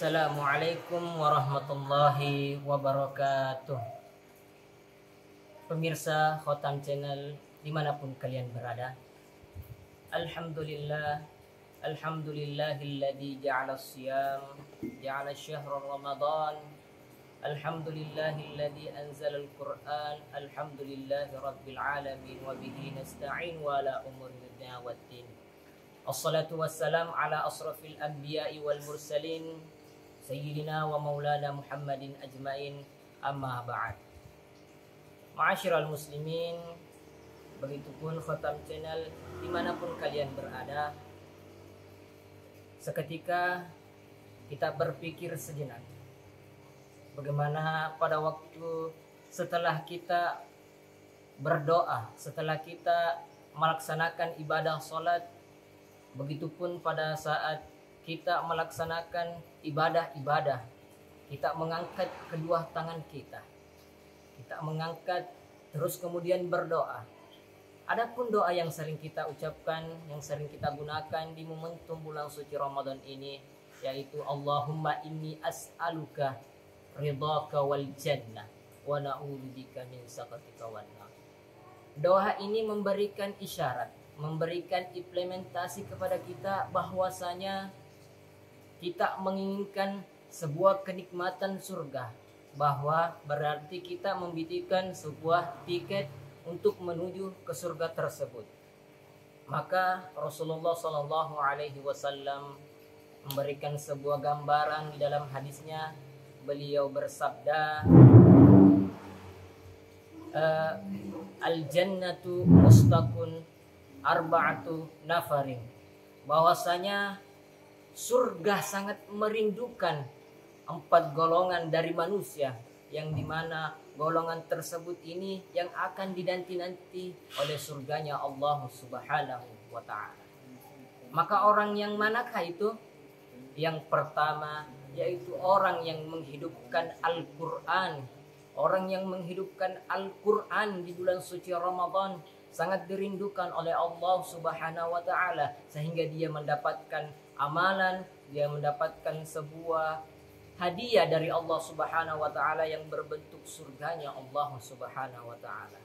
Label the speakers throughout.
Speaker 1: Assalamualaikum warahmatullahi wabarakatuh. Pemirsa Khotam Channel dimanapun kalian berada, Alhamdulillahilladzi ja'ala as-siyam ja'ala syahra Ramadan. Alhamdulillahilladzi anzala al-Qur'an. Alhamdulillahi rabbil alamin wa bihi nasta'in wa ala umuri dunya waddin. Assalatu wassalam ala asrafil anbiya'i wal mursalin Sayyidina wa maulana Muhammadin ajmain, amma ba'd. Ma'asyiral muslimin, begitupun Khotam Channel dimanapun kalian berada, seketika kita berpikir sejenak bagaimana pada waktu setelah kita berdoa, setelah kita melaksanakan ibadah sholat, begitupun pada saat kita melaksanakan ibadah-ibadah, kita mengangkat kedua tangan kita mengangkat terus kemudian berdoa. Adapun doa yang sering kita ucapkan, yang sering kita gunakan di momentum bulan suci Ramadan ini, yaitu Allahumma inni as'aluka ridhaka wal jannah wa na'udzubika min sakhatika wan nar. Doa ini memberikan isyarat, memberikan implementasi kepada kita bahwasanya kita menginginkan sebuah kenikmatan surga, bahwa berarti kita membidikan sebuah tiket untuk menuju ke surga tersebut. Maka Rasulullah Shallallahu Alaihi Wasallam memberikan sebuah gambaran di dalam hadisnya. Beliau bersabda, al-jannatu mustaqun arba'atu nafarin, bahwasanya surga sangat merindukan 4 golongan dari manusia, yang dimana golongan tersebut ini yang akan dinanti-nanti oleh surganya Allah Subhanahu wa ta'ala. Maka orang yang manakah itu? Yang pertama yaitu orang yang menghidupkan Al-Quran. Orang yang menghidupkan Al-Quran di bulan suci Ramadan sangat dirindukan oleh Allah Subhanahu wa ta'ala, sehingga dia mendapatkan amalan, dia mendapatkan sebuah hadiah dari Allah Subhanahu wa ta'ala yang berbentuk surganya Allah Subhanahu wa ta'ala.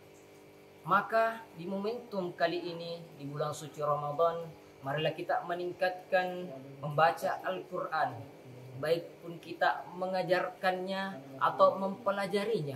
Speaker 1: Maka di momentum kali ini di bulan suci Ramadan, marilah kita meningkatkan membaca Al-Quran, baik pun kita mengajarkannya atau mempelajarinya.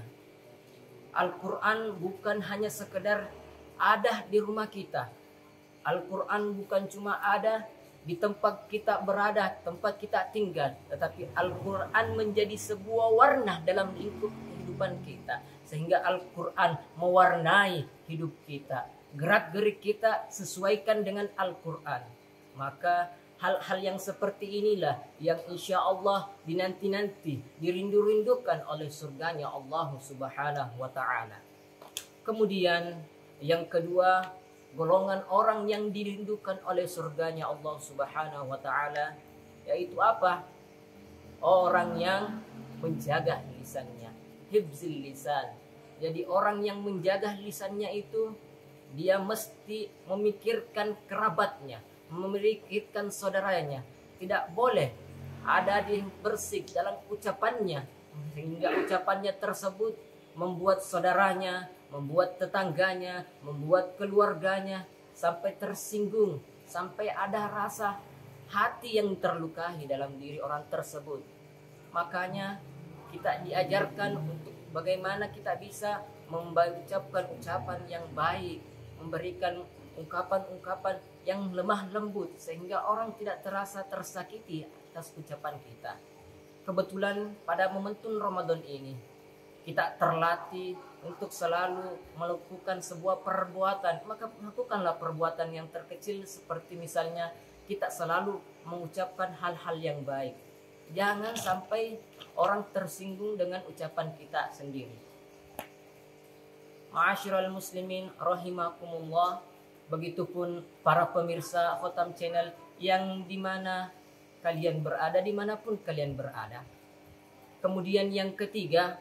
Speaker 1: Al-Quran bukan hanya sekedar ada di rumah kita. Al-Quran bukan cuma ada di tempat kita berada, tempat kita tinggal, tetapi Al-Quran menjadi sebuah warna dalam lingkup kehidupan kita, sehingga Al-Quran mewarnai hidup kita. Gerak-gerik kita sesuaikan dengan Al-Quran. Maka hal-hal yang seperti inilah yang insya Allah dinanti-nanti, dirindu-rindukan oleh surganya Allah Subhanahu wa ta'ala. Kemudian yang kedua, golongan orang yang dirindukan oleh surganya Allah Subhanahu wa ta'ala, yaitu apa? Orang yang menjaga lisannya, hifzil lisan. Jadi orang yang menjaga lisannya itu, dia mesti memikirkan kerabatnya, memikirkan saudaranya. Tidak boleh ada yang bersik dalam ucapannya, sehingga ucapannya tersebut membuat saudaranya, membuat tetangganya, membuat keluarganya sampai tersinggung, sampai ada rasa hati yang terlukai dalam diri orang tersebut. Makanya kita diajarkan untuk bagaimana kita bisa mengucapkan ucapan yang baik, memberikan ungkapan-ungkapan yang lemah lembut, sehingga orang tidak terasa tersakiti atas ucapan kita. Kebetulan pada momentum Ramadan ini kita terlatih untuk selalu melakukan sebuah perbuatan. Maka lakukanlah perbuatan yang terkecil, seperti misalnya kita selalu mengucapkan hal-hal yang baik. Jangan sampai orang tersinggung dengan ucapan kita sendiri. Ma'asyiral muslimin rahimakumullah, begitupun para pemirsa Khotam Channel yang dimana kalian berada, dimanapun kalian berada. Kemudian yang ketiga,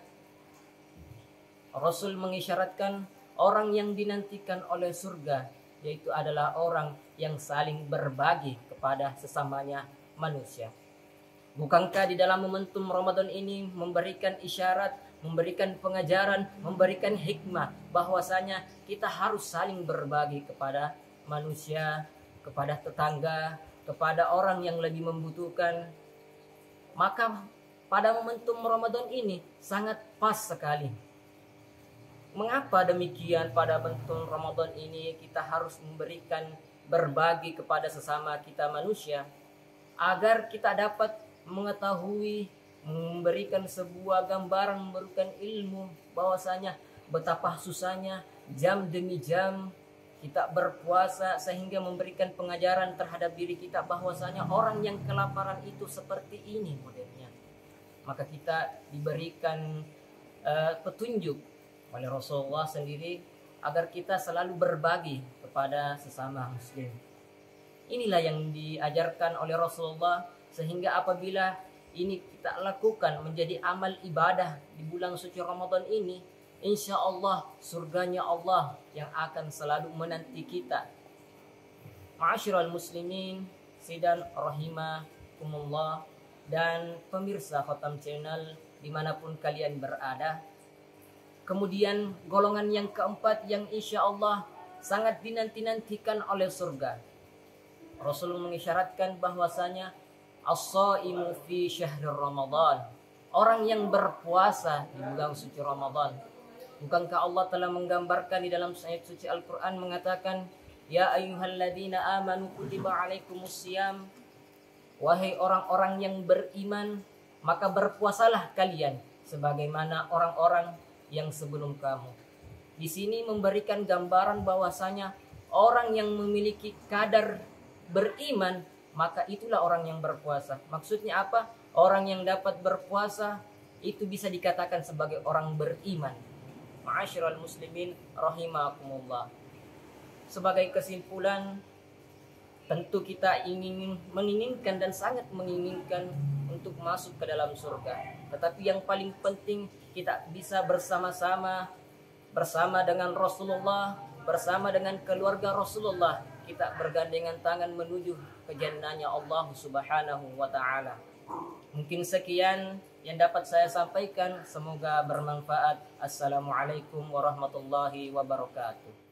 Speaker 1: Rasul mengisyaratkan orang yang dinantikan oleh surga, yaitu adalah orang yang saling berbagi kepada sesamanya manusia. Bukankah di dalam momentum Ramadan ini memberikan isyarat, memberikan pengajaran, memberikan hikmah bahwasanya kita harus saling berbagi kepada manusia, kepada tetangga, kepada orang yang lebih membutuhkan. Maka pada momentum Ramadan ini sangat pas sekali. Mengapa demikian? Pada momentum Ramadan ini kita harus berbagi kepada sesama kita manusia, agar kita dapat mengetahui, memberikan sebuah gambaran, memberikan ilmu bahwasanya betapa susahnya jam demi jam kita berpuasa, sehingga memberikan pengajaran terhadap diri kita bahwasanya orang yang kelaparan itu seperti ini modelnya. Maka kita diberikan petunjuk oleh Rasulullah sendiri agar kita selalu berbagi kepada sesama muslim. Inilah yang diajarkan oleh Rasulullah, sehingga apabila ini kita lakukan menjadi amal ibadah di bulan suci Ramadan ini, insya Allah surganya Allah yang akan selalu menanti kita. Ma'asyiral muslimin, sidan rahimakumullah, dan pemirsa Khatam Channel dimanapun kalian berada. Kemudian golongan yang keempat yang insya Allah sangat dinanti-nantikan oleh surga. Rasul mengisyaratkan bahwasanya as-shaimu fi syahril Ramadan, orang yang berpuasa di bulan suci Ramadan. Bukankah Allah telah menggambarkan di dalam ayat suci Al-Quran mengatakan, ya ayyuhalladzina amanu kutiba alaikumusiyam, wahai orang-orang yang beriman, maka berpuasalah kalian sebagaimana orang-orang yang sebelum kamu. Di sini memberikan gambaran bahwasanya orang yang memiliki kadar beriman, maka itulah orang yang berpuasa. Maksudnya apa? Orang yang dapat berpuasa itu bisa dikatakan sebagai orang beriman. Ma'asyiral muslimin rahimakumullah. Sebagai kesimpulan, tentu kita menginginkan dan sangat menginginkan untuk masuk ke dalam surga. Tetapi yang paling penting kita bisa bersama-sama dengan Rasulullah, bersama dengan keluarga Rasulullah, kita bergandengan tangan menuju ke jannahnya Allah Subhanahu wa taala. Mungkin sekian yang dapat saya sampaikan, semoga bermanfaat. Assalamualaikum warahmatullahi wabarakatuh.